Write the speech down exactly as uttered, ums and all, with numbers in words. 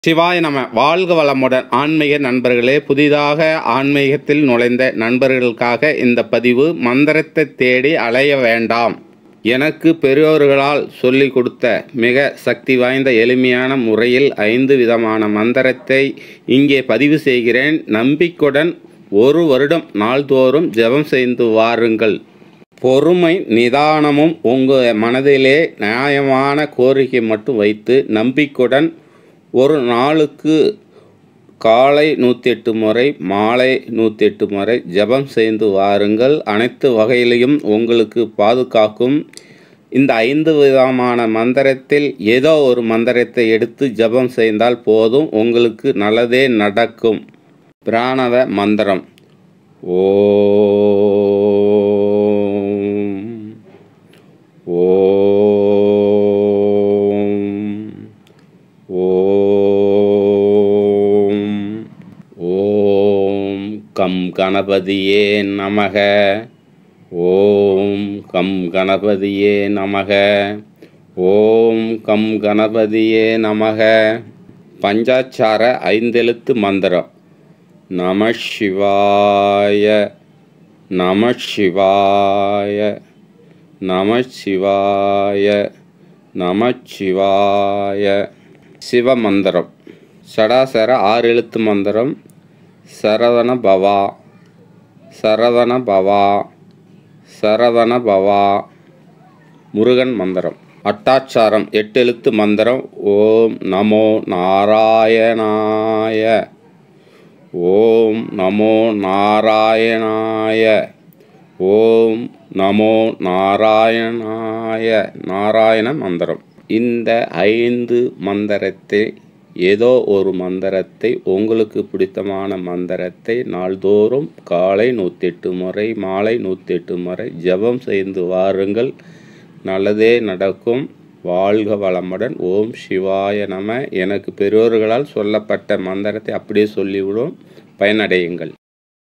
சிவாய நம. வாழ்க வளமுடன். ஆன்மீக நண்பர்களே, புதிதாக ஆன்மீகத்தில் நுழைந்த நண்பர்களுக்காக இந்த பதிவு. மந்திரத்தை தேடி அலைய வேண்டாம். எனக்கு பெரியோர்களால் சொல்லி கொடுத்த மிக சக்தி வாய்ந்த எளிமையான முறையில் ஐந்து விதமான மந்திரத்தை இங்கே பதிவு செய்கிறேன். நம்பிக்கையுடன் ஒரு வருடம் நாள்தோறும் ஜெபம் செய்து வாருங்கள். பொறுமை நிதானமும் உங்கள் மனதிலே நியாயமான கோரிக்கை மட்டும் வைத்து நம்பிக்கையுடன் ஒரு நாளுக்கு காலை நூற்றி எட்டு முறை, மாலை நூற்றி எட்டு முறை ஜெபம் செய்து வாருங்கள். அனைத்து வகையிலையும் உங்களுக்கு பாதுகாக்கும். இந்த ஐந்து விதமான மந்திரத்தில் ஏதோ ஒரு மந்திரத்தை எடுத்து ஜெபம் செய்தால் போதும், உங்களுக்கு நல்லதே நடக்கும். பிராணவ மந்திரம். ஓம் ஓம் ஓம் கம் கணபதியே நமக. ஓம் கம் கணபதியே நமக. ஓம் கம் கணபதியே நமக. பஞ்சாட்சார ஐந்தெழுத்து மந்திரம். நம சிவாய நம சிவாய நம சிவாய நம சிவாய. சிவமந்திரம். சடாசர ஆறு எழுத்து மந்திரம். சரவண பவா சரவண பவா சரவண பவா. முருகன் மந்திரம். அட்டாட்சாரம் எட்டு எழுத்து மந்திரம். ஓம் நமோ நாராயணாய. ஓம் நமோ நாராயணாய. ஓம் நமோ நாராயணாய. நாராயண மந்திரம். இந்த ஐந்து மந்திரத்தை, ஏதோ ஒரு மந்திரத்தை, உங்களுக்கு பிடித்தமான மந்திரத்தை நாள்தோறும் காலை நூற்றி எட்டு முறை, மாலை நூற்றி எட்டு முறை ஜெபம் செய்து வாருங்கள். நல்லதே நடக்கும். வாழ்க வளமுடன். ஓம் சிவாய நம. எனக்கு பெரியோர்களால் சொல்லப்பட்ட மந்திரத்தை அப்படியே சொல்லிவிடும். பயனடையுங்கள்.